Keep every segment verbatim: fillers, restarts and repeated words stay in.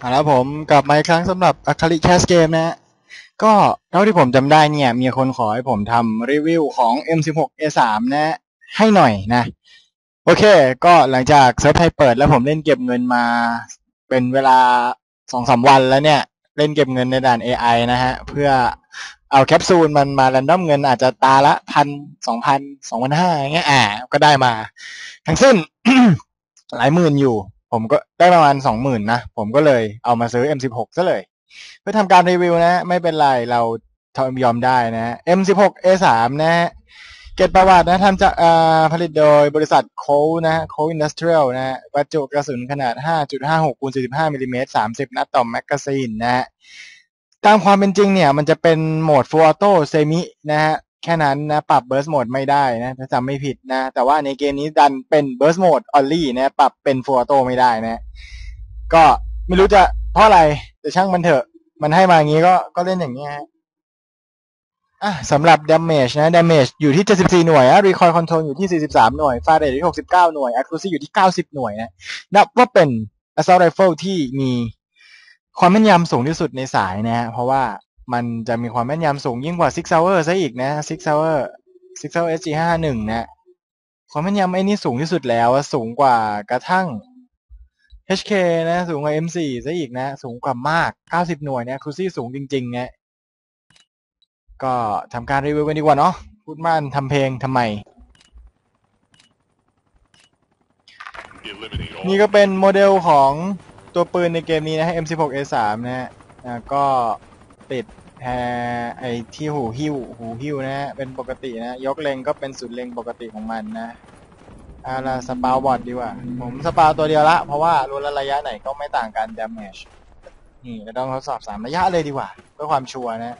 เอาละผมกลับมาอีกครั้งสำหรับ Akali Cast Game นะฮะก็เท่าที่ผมจำได้เนี่ยมีคนขอให้ผมทำรีวิวของ เอ็ม สิบหก เอ ทรี นะให้หน่อยนะโอเคก็หลังจากเซิร์ฟไทยเปิดแล้วผมเล่นเก็บเงินมาเป็นเวลา สองถึงสาม วันแล้วเนี่ยเล่นเก็บเงินในด่าน เอ ไอ นะฮะเพื่อเอาแคปซูลมันมาแรนดอมเงินอาจจะตาละพันสองพันสองพันห้าอย่างเงี้ยอ่าก็ได้มาทั้งสิ้น หลายหมื่นอยู่ผมก็ได้ประมาณ สองหมื่น นะผมก็เลยเอามาซื้อ เอ็ม สิบหก ซะเลยเพื่อทำการรีวิวนะไม่เป็นไรเรายอมได้นะ เอ็ม สิบหก เอ ทรี นะฮะเกตประวัตินะทำจากผลิตโดยบริษัทโคลนะโคลอินดัสเทรียลนะบรรจุกระสุนขนาด ห้าจุดห้าหก คูณ สี่สิบห้า มิลลิเมตร สามสิบ นัดต่อแมกกาซีนนะฮะตามความเป็นจริงเนี่ยมันจะเป็นโหมด Full Auto Semi นะฮะแค่นั้นนะปรับ Burst Mode ไม่ได้นะถ้าจำไม่ผิดนะแต่ว่าในเกมนี้ดันเป็น Burst Mode Only นะปรับเป็น Full Auto ไม่ได้นะก็ไม่รู้จะเพราะอะไรแต่ช่างมันเถอะมันให้มาอย่างนี้ก็ก็เล่นอย่างนี้ฮะอ่ะสำหรับ damage นะ damage อยู่ที่เจ็ดสิบสี่หน่วยอะ recoil control อยู่ที่สี่สิบสามหน่วย fire rate อยู่ที่หกสิบเก้าหน่วย accuracy อยู่ที่เก้าสิบหน่วยนะนับว่าเป็น assault rifle ที่มีความแม่นยำสูงที่สุดในสายนะฮะเพราะว่ามันจะมีความแม่นยำสูงยิ่งกว่า Sig Sauer ซะอีกนะ Sig Sauer Sig Sauer เอส จี ห้าห้าหนึ่ง นะความแม่นยำไอ้นี่สูงที่สุดแล้วสูงกว่ากระทั่ง เอช เค นะสูงกว่า เอ็ม โฟร์ ซะอีกนะสูงกว่ามากเก้าสิบหน่วยเนี่ยครูซี่สูงจริงๆนะก็ทำการรีวิวกันดีกว่าเนาะพูดมากทำเพลงทำไมนี่ก็เป็นโมเดลของตัวปืนในเกมนี้นะฮะ เอ็ม สิบหก เอ ทรี นะฮะก็ติดแฮไอที่หูหิ้วหูหิ้วนะฮะเป็นปกตินะยกเล็งก็เป็นสุดเล็งปกติของมันนะอาล่ะสปาวบอดดีกว่าผมสปาวตัวเดียวละเพราะว่ารู้แล้วระยะไหนก็ไม่ต่างกัน damage นี่ก็ต้องทดสอบสามระยะเลยดีกว่าเพื่อความชัวร์นะ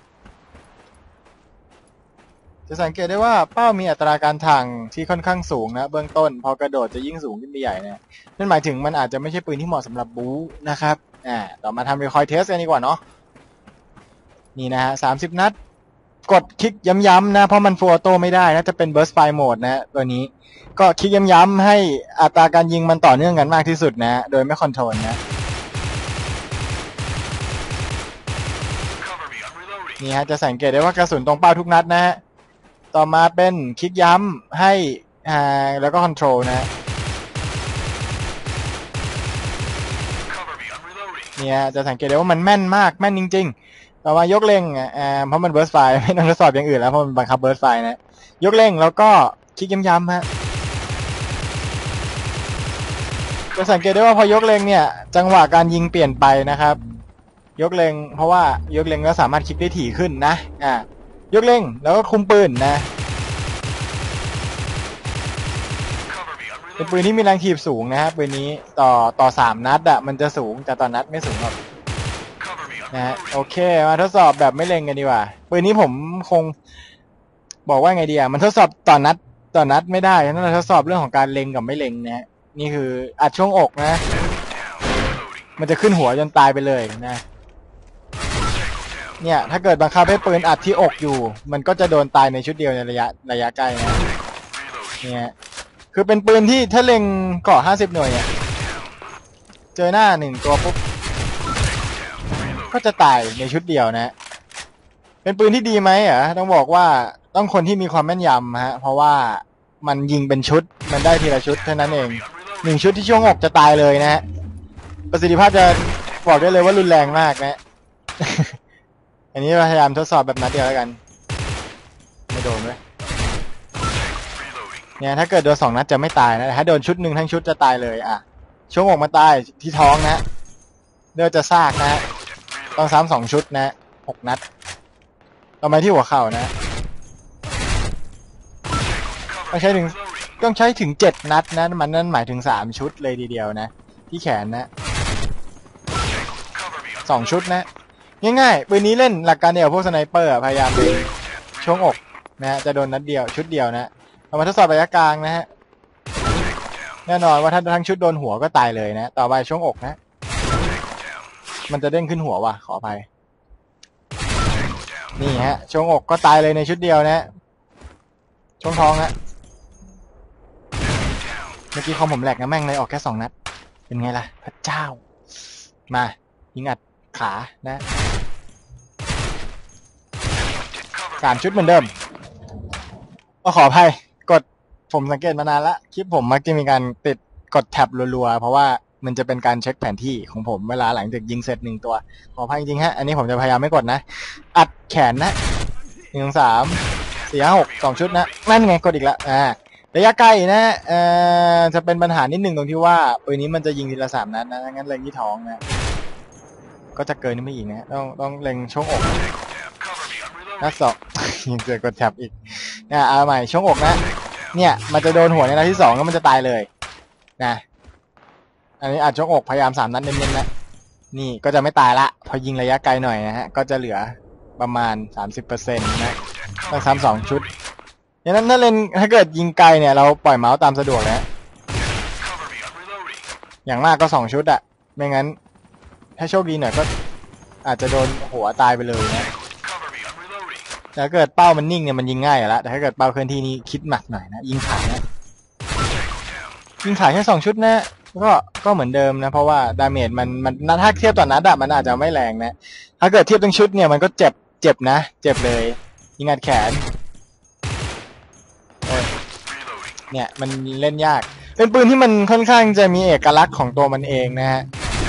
จะสังเกตได้ว่าเป้ามีอัตราการถ่างที่ค่อนข้างสูงนะเบื้องต้นพอกระโดดจะยิ่งสูงขึ้นไปใหญ่นะนั่นหมายถึงมันอาจจะไม่ใช่ปืนที่เหมาะสำหรับบู๊นะครับอ่าต่อมาทำ recoil test กันดีกว่าเนาะนี่นะฮะสามสิบนัดกดคลิกย้ำๆนะเพราะมัน full auto ไม่ได้นะจะเป็น burst fire mode นะตัวนี้ก็คลิกย้ำๆให้อัตราการยิงมันต่อเนื่องกันมากที่สุดนะโดยไม่คอนโทรลนะนี่ฮะจะสังเกตได้ว่ากระสุนตรงเป้าทุกนัดนะฮะต่อมาเป็นคลิกย้ำให้อ่าแล้วก็คอนโทรลนะเนี่ยจะสังเกตได้ว่ามันแม่นมากแม่นจริงๆต่อมายกเล็งอ่าเพราะมันเบิร์สไฟไม่ต้องทดสอบอย่างอื่นแล้วเพราะมันบังคับเบิร์สไฟนะยกเล็งแล้วก็คลิกย้ำๆฮะจะสังเกตได้ว่าพอยกเล็งเนี่ยจังหวะการยิงเปลี่ยนไปนะครับยกเล็งเพราะว่ายกเล็งก็สามารถคลิกได้ถี่ขึ้นนะอ่ายกเล็งแล้วก็คุมปืนนะเป็นปืนที่มีแรงถีบสูงนะฮะปืนนี้ต่อต่อสามนัดอ่ะมันจะสูงแต่ต่อนัดไม่สูงหรอกนะฮะโอเคมาทดสอบแบบไม่เล็งกันดีกว่าปืนนี้ผมคงบอกว่าไงดีอ่ะมันทดสอบต่อนัดต่อนัดไม่ได้ต้องทดสอบเรื่องของการเล็งกับไม่เล็งนะนี่คืออัดช่วงอกนะมันจะขึ้นหัวจนตายไปเลยนะเนี่ยถ้าเกิดบังคับให้ปืนอัดที่อกอยู่มันก็จะโดนตายในชุดเดียวในระยะระยะใกล้นะเนี่ยคือเป็นปืนที่ถ้าเล็งเกาะห้าสิบหน่วยอ่ะเจอหน้าหนึ่งตัวปุ๊บก็จะตายในชุดเดียวนะเป็นปืนที่ดีไหมอ่ะต้องบอกว่าต้องคนที่มีความแม่นยำฮะเพราะว่ามันยิงเป็นชุดมันได้ทีละชุดเท่านั้นเองหนึ่งชุดที่ช่วงอกจะตายเลยนะฮะประสิทธิภาพจะบอกได้เลยว่ารุนแรงมากนะ อันนี้พยายามทดสอบแบบนัดเดียวแล้วกันไม่โดนเลยเนี่ยถ้าเกิดโดนสองนัดจะไม่ตายนะถ้าโดนชุดหนึ่งทั้งชุดจะตายเลยอ่ะช่วงอกมาตายที่ท้องนะเลือดจะซากนะต้องซ้ำสองชุดนะหกนัดต่อมาที่หัวเข่านะต้องใช้ถึงต้องใช้ถึงเจ็ดนัดนะมันนั่นหมายถึงสามชุดเลยทีเดียวนะที่แขนนะสองชุดนะง่ายๆปืนนี้เล่นหลักการเดียวพวกสไนเปอร์พยายามเป็นช่วงอกนะจะโดนนัดเดียวชุดเดียวนะเรามาทดสอบระยะกลางนะฮะแน่นอนว่าถ้าทั้งชุดโดนหัวก็ตายเลยนะต่อไปช่วงอกนะมันจะเด้งขึ้นหัวว่ะขออภัยนี่ฮะช่วงอกก็ตายเลยในชุดเดียวนะช่วงท้องนะเมื่อกี้คอมผมแหลกนะแม่งเลยออกแค่สองนัดเป็นไงล่ะพระเจ้ามายิงอัดขานะสามชุดเหมือนเดิมก็ขออภัยกดผมสังเกตมานานละคลิปผมมักจะมีการติดกดแท็บรัวๆเพราะว่ามันจะเป็นการเช็คแผนที่ของผมเวลาหลังจากยิงเสร็จหนึ่งตัวขออภัยจริงๆฮะอันนี้ผมจะพยายามไม่กดนะอัดแขนนะหนึ่งสามสี่ห้าหกสองชุดนะนั่นไงกดอีกแล้วอ่าระยะไกลนะเอ่อจะเป็นปัญหานิดหนึ่งตรงที่ว่าปืนนี้มันจะยิงทีละสามนัดนะงั้นเล็งที่ท้องนะก็จะเกินไม่อีกนะต้องต้องเล็งช่วงอกนัดสองยิงเจอกดแท็บอีกนะเอาใหม่ช่วงอกนะเนี่ยมันจะโดนหัวในนัดที่สองแล้วมันจะตายเลยนะอันนี้อัดช่วงอกพยายามสามนัดเน้นๆนะนี่ก็จะไม่ตายละพอยิงระยะไกลหน่อยนะฮะก็จะเหลือประมาณ สามสิบเปอร์เซ็นต์ นะต้องซ้ำสองชุดอย่างนั้นถ้าเล่นถ้าเกิดยิงไกลเนี่ยเราปล่อยเมาส์ตามสะดวกนะอย่างมากก็สองชุดอะไม่งั้นถ้าโชคดีหน่อยก็อาจจะโดนหัวตายไปเลยนะแต่ถ้าเกิดเป้ามันนิ่งเนี่ยมันยิงง่ายอยู่แล้วแต่ถ้าเกิดเป้าเคลื่อนที่นี้คิดหนักหน่อยนะยิงขานะยิงขาแค่สองชุดนะก็ก็เหมือนเดิมนะเพราะว่าดาเมจมันมันถ้าเทียบต่อนัดอะมันอาจจะไม่แรงนะถ้าเกิดเทียบทั้งชุดเนี่ยมันก็เจ็บเจ็บนะเจ็บเลยยิงอัดแขนเนี่ยมันเล่นยากเป็นปืนที่มันค่อนข้างจะมีเอกลักษณ์ของตัวมันเองนะฮะ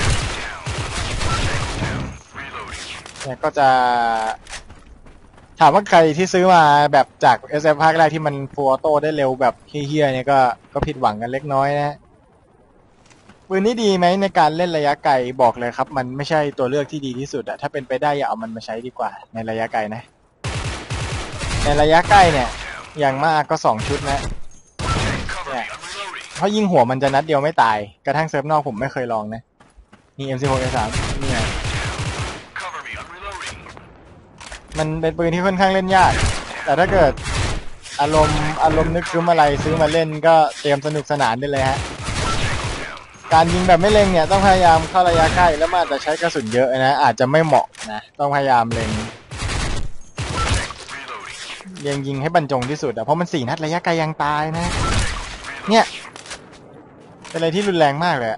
เนี่ยก็จะถามว่าใครที่ซื้อมาแบบจาก เอส เอฟ ภาคแรกที่มันฟัวโต้ได้เร็วแบบเฮี้ยๆเนี่ยก็ก็ผิดหวังกันเล็กน้อยนะปืนนี้ดีไหมในการเล่นระยะไกลบอกเลยครับมันไม่ใช่ตัวเลือกที่ดีที่สุดอะถ้าเป็นไปได้อย่าเอามันมาใช้ดีกว่าในระยะไกลนะในระยะใกล้เนี่ยอย่างมากก็สองชุดนะเนี่ยเพราะยิงหัวมันจะนัดเดียวไม่ตายกระทั่งเซิร์ฟนอกผมไม่เคยลองนะนี่ เอ็ม สิบหก เอ สาม เนี่ยมันเป็นปืนที่ค่อนข้างเล่นยากแต่ถ้าเกิดอารมณ์อารมณ์นึกคืมอะไรซื้อมาเล่นก็เตรียมสนุกสนานได้เลยฮะการยิงแบบไม่เล็งเนี่ยต้องพยายามเข้าระยะใกล้แล้วมันอาจจะใช้กระสุนเยอะนะอาจจะไม่เหมาะนะต้องพยายามเล็งเล็งยิงให้บรรจงที่สุดอะเพราะมันสี่นัดระยะไกลยังตายนะเนี่ยเป็นอะไรที่รุนแรงมากเลย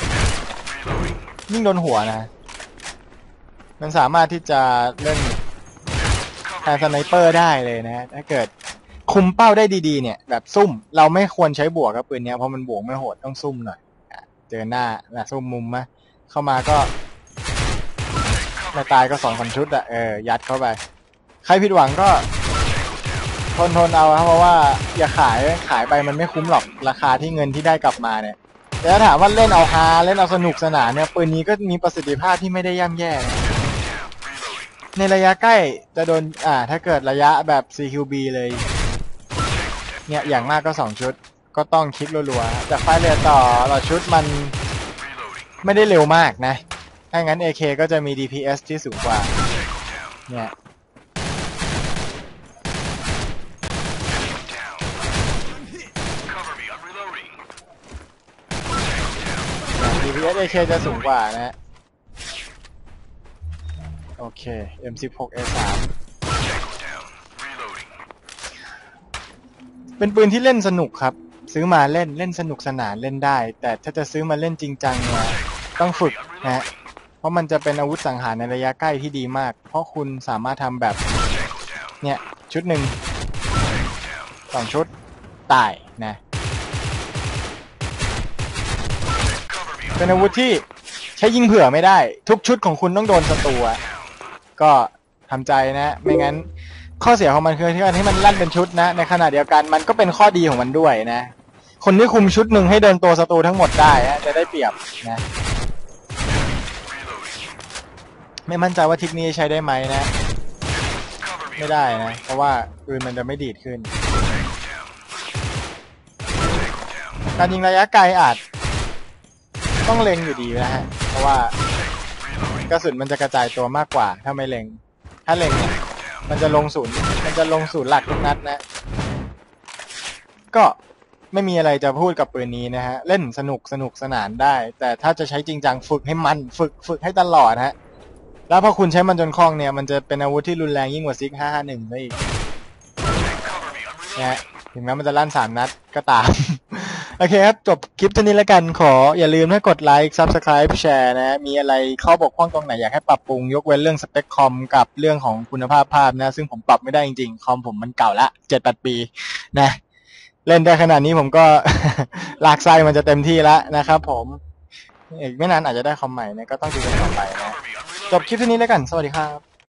ยิ่งโดนหัวนะมันสามารถที่จะเล่นแทนสไนเปอร์ได้เลยนะถ้าเกิดคุมเป้าได้ดีๆเนี่ยแบบซุ่มเราไม่ควรใช้บวกกับปืนนี้เพราะมันบวกไม่โหดต้องซุ่มหน่อยเจอหน้านะซุ่มมุมมะเข้ามาก็ไม่ตายก็สองสามชุดอะเออยัดเข้าไปใครผิดหวังก็ทนทนเอาครับเพราะว่าอย่าขายขายไปมันไม่คุ้มหรอกราคาที่เงินที่ได้กลับมาเนี่ยแต่ถ้าถามว่าเล่นเอาฮาเล่นเอาสนุกสนานเนี่ยปืนนี้ก็มีประสิทธิภาพที่ไม่ได้ย่ำแย่ในระยะใกล้จะโดนอ่าถ้าเกิดระยะแบบ ซี คิว บี เลยเนี่ยอย่างมากก็สองชุดก็ต้องคิดรัวๆแต่ไฟเรทต่อต่อชุดมันไม่ได้เร็วมากนะถ้างั้น เอ เค ก็จะมี ดี พี เอส ที่สูงกว่าเนี่ย ดี พี เอส เอ เค จะสูงกว่านะโอเค เอ็ม สิบหก เอ สาม เป็นปืนที่เล่นสนุกครับซื้อมาเล่นเล่นสนุกสนานเล่นได้แต่ถ้าจะซื้อมาเล่นจริงจังเนี่ยต้องฝึกนะเพราะมันจะเป็นอาวุธสังหารในระยะใกล้ที่ดีมากเพราะคุณสามารถทำแบบเนี่ยชุดหนึ่งสองชุดตายนะเป็นอาวุธที่ใช้ยิงเผื่อไม่ได้ทุกชุดของคุณต้องโดนศัตรูก็ทำใจนะไม่งั้นข้อเสียของมันคือที่มันให้มันลั่นเป็นชุดนะในขณะเดียวกันมันก็เป็นข้อดีของมันด้วยนะคนที่คุมชุดหนึ่งให้เดินตัวศัตรูทั้งหมดได้จะได้เปรียบนะไม่มั่นใจว่าทิกนี้ใช้ได้ไหมนะไม่ได้นะเพราะว่าปืนมันจะไม่ดีดขึ้นการยิงระยะไกลอาจต้องเล็งอยู่ดีนะฮะเพราะว่ากระสุนมันจะกระจายตัวมากกว่าถ้าไม่เล็งถ้าเล็งเนี่ยมันจะลงศูนย์มันจะลงศูนย์หลักทุกนัดนะก็ไม่มีอะไรจะพูดกับปืนนี้นะฮะเล่นสนุกสนุกสนานได้แต่ถ้าจะใช้จริงจังฝึกให้มันฝึกฝึกให้ตลอดฮะแล้วพอคุณใช้มันจนคล่องเนี่ยมันจะเป็นอาวุธที่รุนแรงยิ่งกว่าซิกห้าห้าหนึ่งได้อีกนะถึงแม้มันจะลั่นสามนัดก็ตามโอเคครับจบคลิปเท่านี้แล้วกันขออย่าลืมนะกดไลค์ Subscribe แชร์นะมีอะไรข้อบกพร่องตรงไหนอยากให้ปรับปรุงยกเว้นเรื่องสเปคคอมกับเรื่องของคุณภาพภาพนะซึ่งผมปรับไม่ได้จริงๆคอมผมมันเก่าละเจ็ดแปดปีนะเล่นได้ขนาดนี้ผมก็ ลากไส้มันจะเต็มที่แล้วนะครับผมอีกไม่นานอาจจะได้คอมใหม่นะก็ต้องดูกันต่อไปนะจบคลิปเท่านี้แล้วกันสวัสดีครับ